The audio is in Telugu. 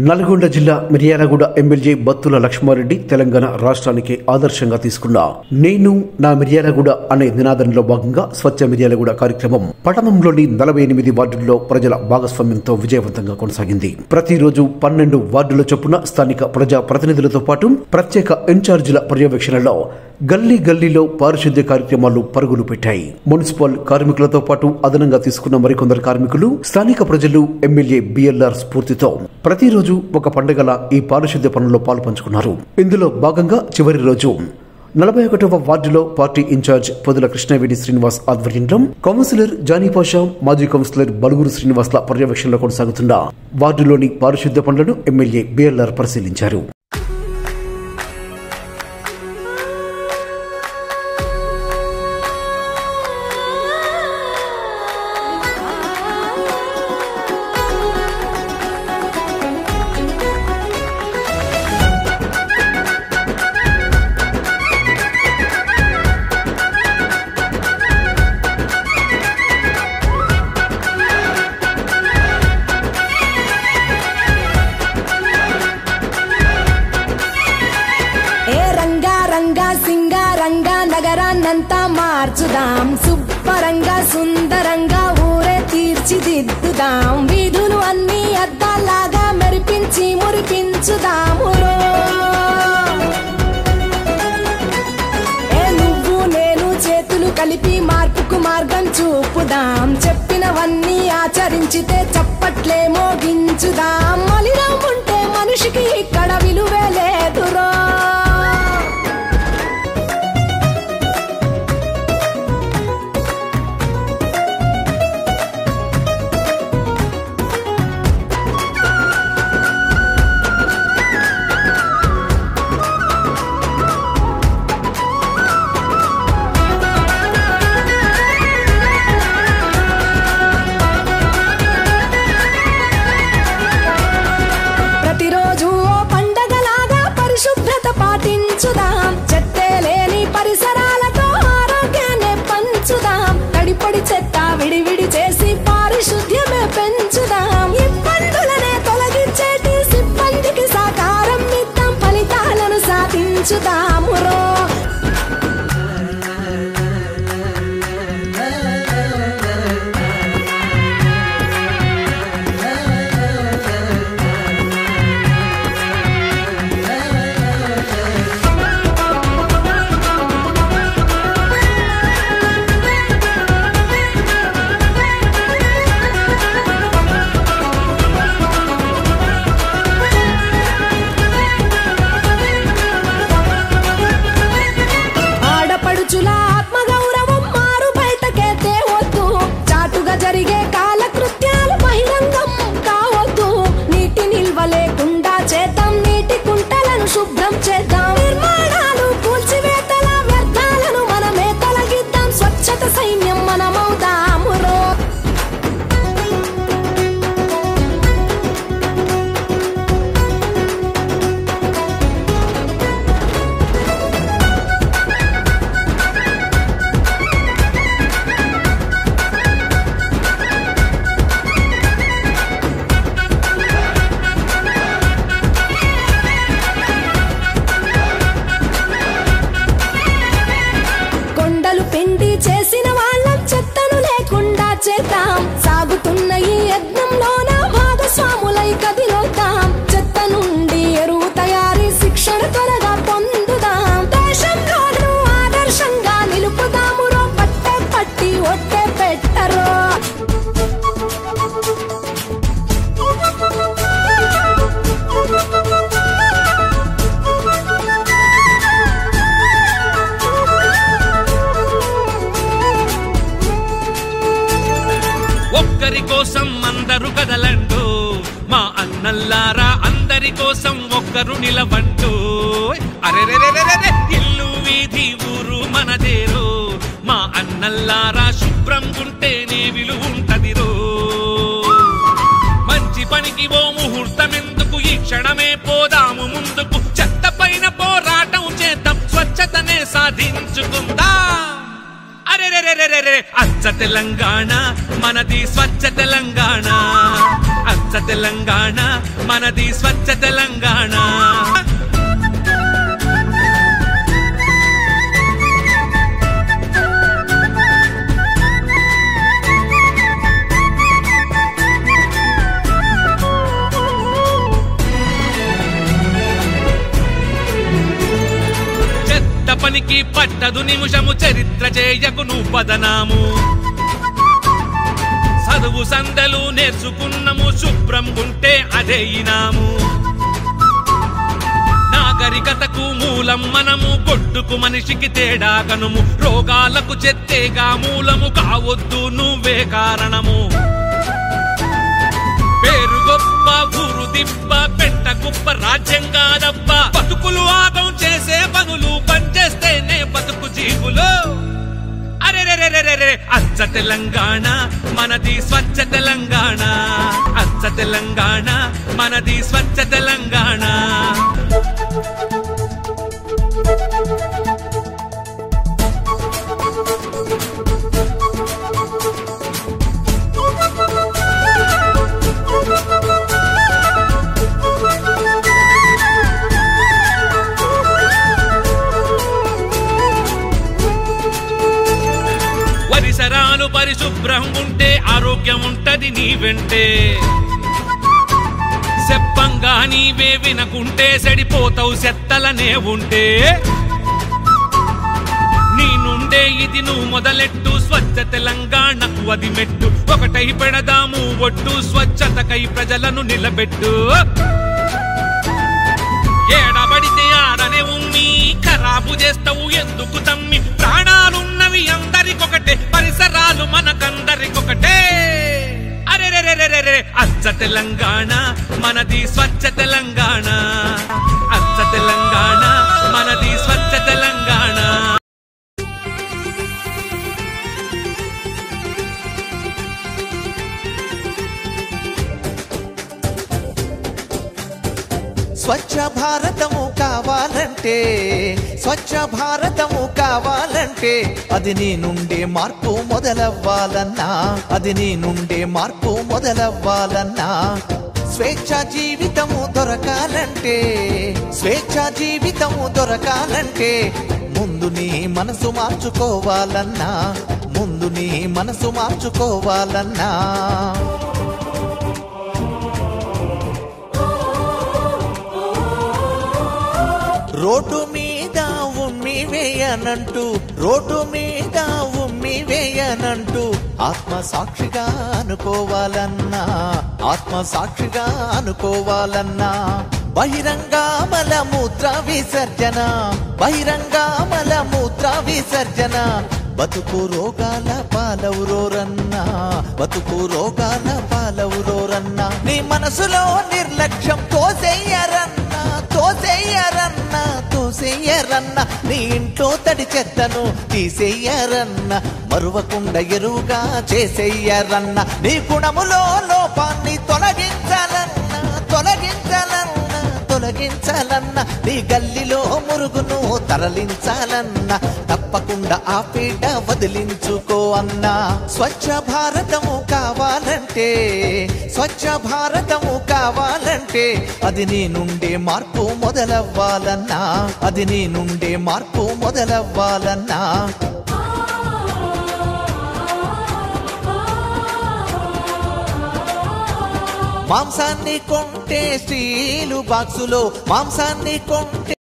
నల్గొండ జిల్లా మిర్యాలగూడ ఎమ్మెల్యే బత్తుల లక్ష్మారెడ్డి తెలంగాణ రాష్ట్రానికి ఆదర్శంగా తీసుకున్న నేను నా మిర్యాలగూడ అనే నినాదంలో భాగంగా స్వచ్ఛ మిర్యాలగూడ కార్యక్రమం పట్టణంలోని 48 వార్డుల్లో ప్రజల భాగస్వామ్యంతో విజయవంతంగా కొనసాగింది. ప్రతిరోజు 12 వార్డుల చొప్పున స్థానిక ప్రజా ప్రతినిధులతో పాటు ప్రత్యేక ఇన్ఛార్జీల పర్యవేక్షణలో గల్లీ గల్లీలో పారిశుద్ధ్య కార్యక్రమాలు పరుగులు పెట్టాయి. మున్సిపల్ కార్మికులతో పాటు అదనంగా తీసుకున్న మరికొందరు కార్మికులు, స్థానిక ప్రజలు ఎమ్మెల్యే బిఎల్ఆర్ స్ఫూర్తితో ప్రతిరోజు ఒక పండుగల ఈ పారిశుద్ధ్య పనుల్లో పాల్పంచుకున్నారు. ఇందులో భాగంగా చివరి రోజు 41వ వార్డులో పార్టీ ఇన్ఛార్జ్ పొదుల కృష్ణవేణి శ్రీనివాస్ ఆధ్వర్యంలో కౌన్సిలర్ జానీపాషా, మాజీ కౌన్సిలర్ బలుగురు శ్రీనివాస్ల పర్యవేక్షణలో కొనసాగుతున్న వార్డులోని పారిశుద్ధ్య పనులను ఎమ్మెల్యే బిఎల్ఆర్ పరిశీలించారు. సింగారంగా నగరాన్నంతా మార్చుదాం, సుబ్బరంగా సుందరంగా ఊరే తీర్చిదిద్దుదాం, వీధులు అన్ని అద్దాలాగా మెరిపించి మురిపించుదాము. నువ్వు నేను చేతులు కలిపి మార్పుకు మార్గం చూపుదాం, చెప్పినవన్నీ ఆచరించితే చప్పట్లే మోగించుదాం. మలినం ఉంటే మనిషికి ఇక్కడ విలువే లేదురో. పాటించుదాం, చెత్తే లేని పరిసరాలతో ఆరోగ్యాన్ని పంచుదాం, తడిపొడి చెత్త విడివిడి చేసి పారిశుద్ధ్యమే పెంచుదాం. ఇబ్బందులనే తొలగించేటి సిబ్బందికి సహకారం ఇద్దాం, ఫలితాలను సాధించుదాము రో. ఆత్మగౌరవం మారు బయటకే తేవద్దు, చాటుగా జరిగే కాలకృత్యాలు బహిరంగం కావద్దు. నీటి నిల్వ లేకుండా చేద్దాం, నీటి కుంటలను శుభ్రం చేద్దాం, నిర్మాణాలు కూల్చివేతల వ్యర్థాలను మనమే తొలగిద్దాం, స్వచ్ఛత సైన్యం మనమవుదాము రో. పిండి చేసిన వాళ్ళం చెత్తను లేకుండా చేద్దాం, సాగుతున్న ఈ యజ్ఞంలోన భాగస్వాములై కదిలోద్దాం, చెత్త నుండి ఎరువు తయారీ శిక్షణ త్వరగా పొందుదాం, దేశంలోనూ ఆదర్శంగా నిలుపుదాము రో. పట్టే పట్టి ఒట్టే పెట్టరో. ఒక్కరి కోసం అందరూ కదలంటూ, మా అన్నల్లారా అందరి కోసం ఒక్కరు నిలవంటూ, అరెరెరెరెరె ఇల్లు వీధి ఊరు మనదేరో, మా అన్నల్లారా శుభ్రం గుంటేనే విలువ ఉంటదిరో. మంచి పనికి ఓ ముహూర్తమెందుకు, ఈ క్షణమే పోదాము ముందుకు, చెత్త పైన పోరాటం చేద్దాం, స్వచ్ఛతనే సాధించుకుందా. అరెరెరెరె అరెరెరెరె అచ్చ తెలంగాణ మనది స్వచ్ఛ తెలంగాణ, అచ్చ తెలంగాణ మనది స్వచ్ఛ తెలంగాణ. పనికి పట్టదు నిమిషము చరిత్ర చేయకు నువ్వు బదనాము, చదువు సందలు నేర్చుకున్నము శుభ్రం ఉంటే అదే ఇనాము. నాగరికతకు మూలం మనము, కొట్టుకు మనిషికి తేడా కనుము, రోగాలకు చెత్తేగా మూలము కావద్దు నువ్వే కారణము. పేరు గొప్ప ఊరు దిబ్బ పెట్ట గొప్ప రాజ్యం కాదబ్బా, బతుకులు ఆగం చేసే పనులు పనిచేస్తేనే బతుకు జీవులు. అరెరెరెరెరె అచ్చ తెలంగాణ మనది స్వచ్ఛ తెలంగాణ, అచ్చ తెలంగాణ మనది స్వచ్ఛ తెలంగాణ. పరిసరాలు పరిశుభ్రం ఉంటే ఆరోగ్యం ఉంటది నీ వెంటే, చెప్పంగా నీవే వినకుంటే చెడిపోతావు చెత్తలనే ఉంటే. నీ నుండే ఇది నువ్వు మొదలెట్టు, స్వచ్ఛ తెలంగాణకు అది మెట్టు, ఒకటై పెడదాము ఒట్టు, స్వచ్ఛతకై ప్రజలను నిలబెట్టు. ఏడబడితే ఆడనే ఉమ్మి ఖరాబు చేస్తావు ఎందుకు తమ్మి, ప్రాణాలున్నవి అందరికొకటే పరిసరాలు మనకందరికొకటే. అరెరెరెరెరె అచ్చ తెలంగాణ మనది స్వచ్ఛ తెలంగాణ, అచ్చ తెలంగాణ మనది స్వచ్ఛ తెలంగాణ. స్వచ్ఛ భారతము కావాలంటే, స్వచ్ఛ భారతము కావాలంటే అది నీ నుండే మార్పు మొదలవ్వాలన్నా, అది నీ నుండే మార్పు మొదలవ్వాలన్నా. స్వేచ్ఛ జీవితము దొరకాలంటే, స్వేచ్ఛ జీవితము దొరకాలంటే ముందు నీ మనసు మార్చుకోవాలన్నా, ముందు నీ మనసు మార్చుకోవాలన్నా. రోడ్డు మీద ఉమ్మి వేయనంటూ, రోడ్డు మీద ఉమ్మి వేయనంటూ ఆత్మ సాక్షిగా అనుకోవాలన్నా, ఆత్మ సాక్షిగా అనుకోవాలన్నా. బహిరంగ మలమూత్ర విసర్జన, బహిరంగ మలమూత్ర విసర్జన బతుకు రోగాల పాలవురోరన్నా, బతుకు రోగాల పాలవురోరన్నా. నీ మనసులో నిర్లక్ష్యం తోసేయరన్నా, తోసేయరన్నా, తోసేయరన్నా. నీ ఇంట్లో తడి చెత్తను తీసేయరన్నా, మరువకుండా ఎరువుగా చేసేయరన్నా. నీ గుణములో లోపాన్ని తొలగించాలన్నా, తొలగించాలన్నా, తొలగించాలన్నా. నీ గల్లిలో మురుగును తరలించాలన్నా, తప్పకుండా ఆ పీడ వదిలించుకో అన్నా. స్వచ్ఛ భారతము కావాలంటే, స్వచ్ఛ భారతము కావాలంటే అది నీ నుండే మార్పు మొదలవ్వాలన్నా, అది నీ నుండే మార్పు మొదలవ్వాలన్నా. మాంసాన్ని కొంటే స్టీలు బాక్సులో, మాంసాన్ని కొంటే